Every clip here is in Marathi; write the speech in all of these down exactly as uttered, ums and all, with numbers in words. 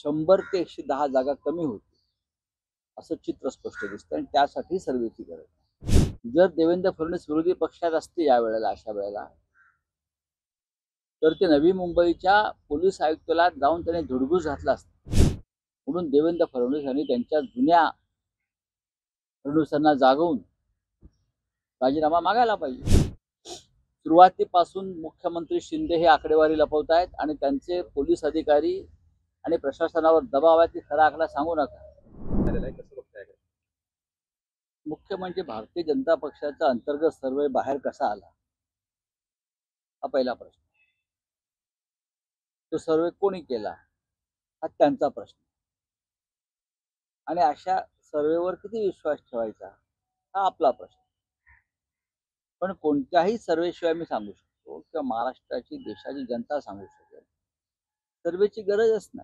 शंभर ते एकशे दहा जागा कमी होतील असं चित्र स्पष्ट दिसतं आणि त्यासाठी सर्वेची गरज आहे. जर देवेंद्र फडणवीस विरोधी पक्षात असते यावेळेला अशा वेळेला तर ते नवी मुंबईच्या पोलीस आयुक्ताला जाऊन त्याने धुडगूस घातला असता. म्हणून देवेंद्र फडणवीस यांनी त्यांच्या जुन्या फडणवीसांना जागवून राजीनामा मागायला पाहिजे. सुरुवातीपासून मुख्यमंत्री शिंदे हे आकडेवारी लपवत आहेत आणि त्यांचे पोलीस अधिकारी आणि प्रशासनावर दबाव आहे की खरा आकडा सांगू नका. मुख्य म्हणजे भारतीय जनता पक्षाचा अंतर्गत सर्वे बाहेर कसा आला हा पहिला प्रश्न. तो सर्वे कोणी केला हा त्यांचा प्रश्न. आणि अशा सर्वेवर किती विश्वास ठेवायचा हा आपला प्रश्न. पण कोणत्याही सर्वेशिवाय मी सांगू शकतो किंवा महाराष्ट्राची देशाची जनता सांगू शकेल सर्वेची गरजच नाही.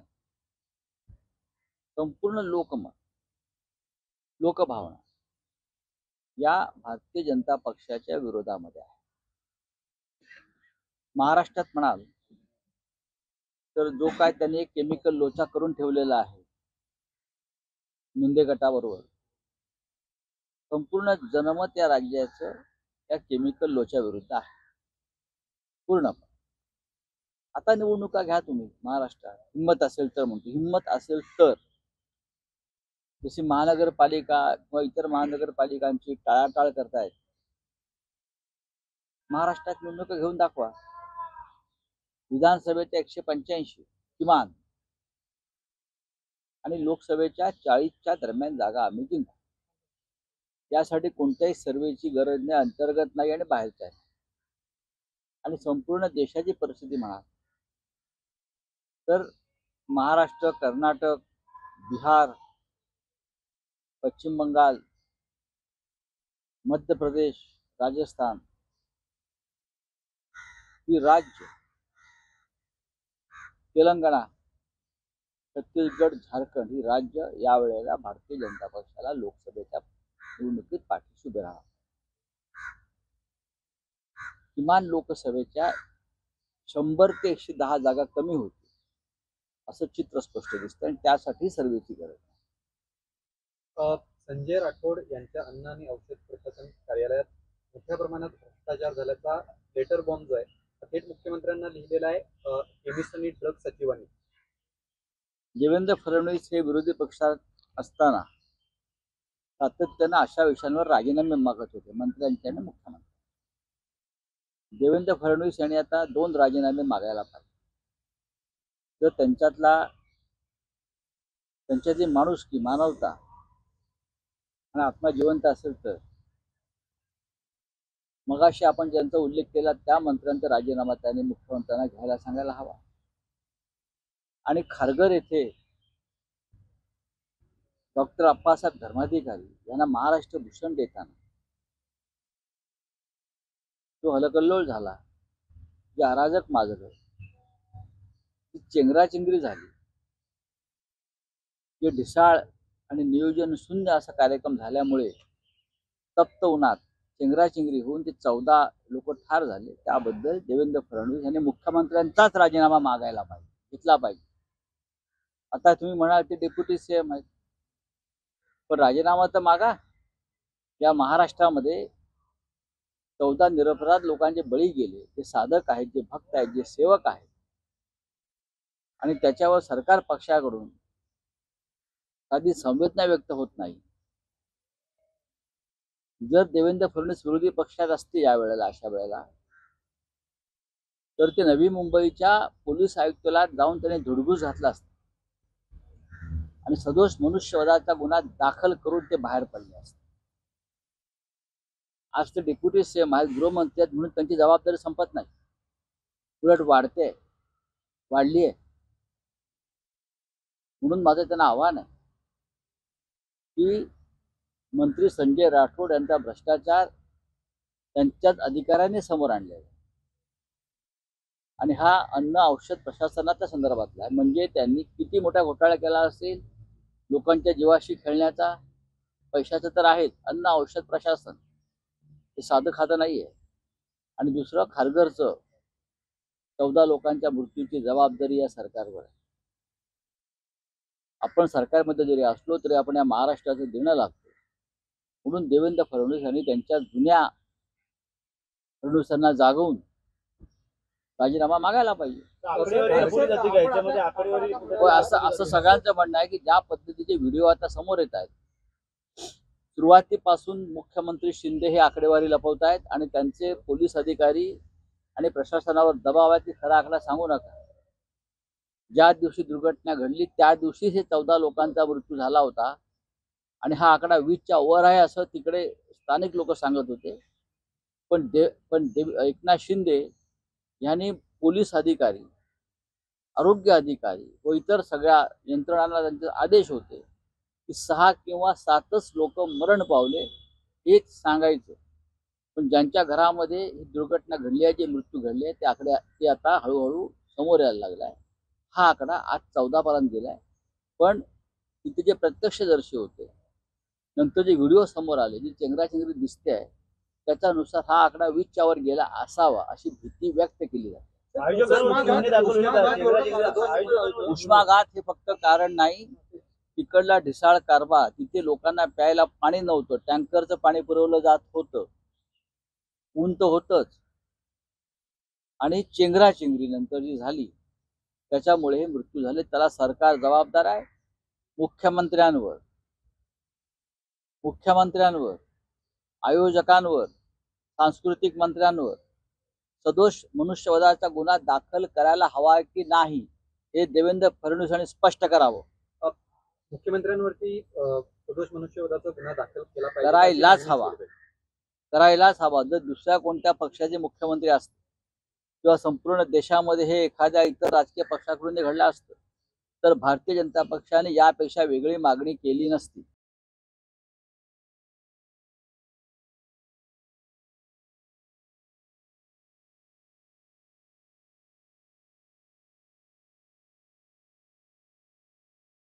संपूर्ण लोकमत लोकभावना या भारतीय जनता पक्षाच्या विरोधामध्ये आहे. महाराष्ट्रात म्हणाल तर जो काय त्यांनी एक केमिकल लोचा करून ठेवलेला आहे मुंडे गटाबरोबर, संपूर्ण जनमत या राज्याचं या केमिकल लोच्या विरुद्ध आहे पूर्णपणे. आता निवडणुका घ्या तुम्ही महाराष्ट्रात, हिंमत असेल तर म्हणतो, हिंमत असेल तर जशी महानगरपालिका किंवा इतर महानगरपालिकांची टाळाटाळ करतायत, महाराष्ट्रात निवडणुका घेऊन दाखवा. विधानसभेच्या एकशे पंच्याऐंशी किमान आणि लोकसभेच्या चाळीसच्या दरम्यान जागा आम्ही जिंकू. यासाठी कोणत्याही सर्वेची गरज नाही, अंतर्गत नाही आणि बाहेरच्या आहे. आणि संपूर्ण देशाची परिस्थिती म्हणा तर महाराष्ट्र, कर्नाटक, बिहार, पश्चिम बंगाल, मध्य प्रदेश, राजस्थान ही राज्य, तेलंगणा, छत्तीसगड, झारखंड ही राज्य यावेळेला भारतीय जनता पक्षाला लोकसभेच्या निवडणुकीत पाठीशी उभे राहणार. किमान लोकसभेच्या शंभर ते एकशे दहा जागा कमी होतील असं चित्र स्पष्ट दिसतं आणि त्यासाठी सर्वेची गरज आहे. संजय राठोड यांच्या अन्न आणि औषध प्रशासन कार्यालयात मोठ्या प्रमाणात भ्रष्टाचार झाल्याचा लेटर बॉम्ब जो आहे थेट मुख्यमंत्र्यांना लिहिलेला आहे केमिस्ट आणि ड्रग सचिवांनी. देवेंद्र फडणवीस हे विरोधी पक्षात असताना सातत्यानं अशा विषयांवर राजीनामे मागत होते, मंत्र्यांचे आणि मुख्यमंत्री. देवेंद्र फडणवीस यांनी आता दोन राजीनामे मागायला पाहिजे. जर त्यांच्यातला त्यांच्यातली माणुसकी, मानवता आणि आत्मा जिवंत असेल तर मगाशी आपण ज्यांचा उल्लेख केला त्या मंत्र्यांचा राजीनामा त्यांनी मुख्यमंत्र्यांना घ्यायला सांगायला हवा. आणि खारघर येथे डॉक्टर अप्पासाहेब धर्माधिकारी यांना महाराष्ट्र भूषण देताना जो हलकल्लोळ झाला, जे अराजक माजलं, जी चेंगराचेंगरी झाली, जे ढिसाळ आणि नियोजन शून्य असा कार्यक्रम झाल्यामुळे तप्त उन्हात चेंगराचेंगरी होऊन ते चौदा लोक ठार झाले, त्याबद्दल देवेंद्र फडणवीस यांनी मुख्यमंत्र्यांचाच राजीनामा मागायला पाहिजे, घेतला पाहिजे. आता तुम्ही म्हणाल ते डेप्युटी सीएम आहेत, पण राजीनामा तर मागा. या महाराष्ट्रामध्ये चौदा निरपराध लोकांचे बळी गेले, जे साधक आहेत, जे भक्त आहेत, जे सेवक आहेत, आणि त्याच्यावर सरकार पक्षाकडून कधी संवेदना व्यक्त होत नाही. जर देवेंद्र फडणवीस विरोधी पक्षात असते यावेळेला अशा वेळेला तर ते नवी मुंबईच्या पोलीस आयुक्ताला जाऊन त्याने धुडगूस घातला असता आणि सदोष मनुष्यवधाचा गुन्हा दाखल करून ते बाहेर पडले असते. आज ते डेप्युटी सीएम आहेत, गृहमंत्री आहेत, म्हणून त्यांची जबाबदारी संपत नाही, उलट वाढते, वाढली आहे. म्हणून माझं त्यांना आव्हान आहे की मंत्री संजय राठोड यांचा भ्रष्टाचार त्यांच्याच अधिकाऱ्यांनी समोर आणलेला आणि हा अन्न औषध प्रशासनाच्या संदर्भातला आहे. म्हणजे त्यांनी किती मोठा घोटाळा केला असेल लोकांच्या जीवाशी खेळण्याचा. पैशाचं तर आहेच, अन्न औषध प्रशासन हे साधं खातं नाही आहे. आणि दुसरं खारघरचं चौदा लोकांच्या मृत्यूची जबाबदारी या सरकारवर आहे. आपण सरकारमध्ये जरी असलो तरी आपण या महाराष्ट्राचं देणं लागतो. म्हणून देवेंद्र फडणवीस यांनी त्यांच्या जुन्या फडणवीसांना जागवून राजीनामा मागायला पाहिजे. होय, असं असं सगळ्यांचं म्हणणं आहे की ज्या पद्धतीचे व्हिडिओ आता समोर येत आहेत, सुरुवातीपासून मुख्यमंत्री शिंदे हे आकडेवारी लपवत आहेत आणि त्यांचे पोलीस अधिकारी आणि प्रशासनावर दबाव आहे की खरा आकडा सांगू नका. ज्या दिवशी दुर्घटना घडली त्या दिवशी हे चौदा लोकांचा मृत्यू झाला होता आणि हा आकडा वीसच्या वर आहे असं तिकडे स्थानिक लोक सांगत होते. पण दे पण देव एकनाथ शिंदे यांनी पोलीस अधिकारी, आरोग्य अधिकारी व इतर सगळ्या यंत्रणांना त्यांचे आदेश होते की सहा किंवा सातच लोक मरण पावले हेच सांगायचं. पण ज्यांच्या घरामध्ये ही दुर्घटना घडली आहे, जे मृत्यू घडले आहे, ते आकडे ते आता हळूहळू समोर यायला लागला आहे. हा आकडा आज चौदा पर्यंत गेलाय. पण तिथे जे प्रत्यक्षदर्शी होते, नंतर जे व्हिडिओ समोर आले, जी चेंगराचेंगरी दिसते आहे, त्याच्यानुसार हा आकडा वीसच्या वर गेला असावा अशी भीती व्यक्त केली जाते. उष्माघात हे फक्त कारण नाही. तिकडला ढिसाळ कारभार, तिथे लोकांना प्यायला पाणी नव्हतं, टँकरचं पाणी पुरवलं जात होतं, ऊन तर होतच, आणि चेंगराचेंगरी नंतर जी झाली त्याच्यामुळे हे मृत्यू झाले. त्याला सरकार जबाबदार आहे. मुख्यमंत्र्यांवर मुख्यमंत्र्यांवर आयोजकांवर, सांस्कृतिक मंत्र्यांवर सदोष मनुष्यवधाचा गुन्हा दाखल करायला हवा की नाही हे देवेंद्र फडणवीसांनी स्पष्ट करावं. मुख्यमंत्र्यांवरती अ, सदोष मनुष्यवधाचा गुन्हा दाखल केला पाहिजे, करायलाच अशी हवा. मागणी केली पाहिजे. करायलाच हवा. जर दुसऱ्या कोणत्या पक्षाचे मुख्यमंत्री असते किंवा संपूर्ण देशामध्ये हे एखाद्या इतर राजकीय पक्षाकडून घडलं असतं तर भारतीय जनता पक्षाने यापेक्षा वेगळी मागणी केली नसती.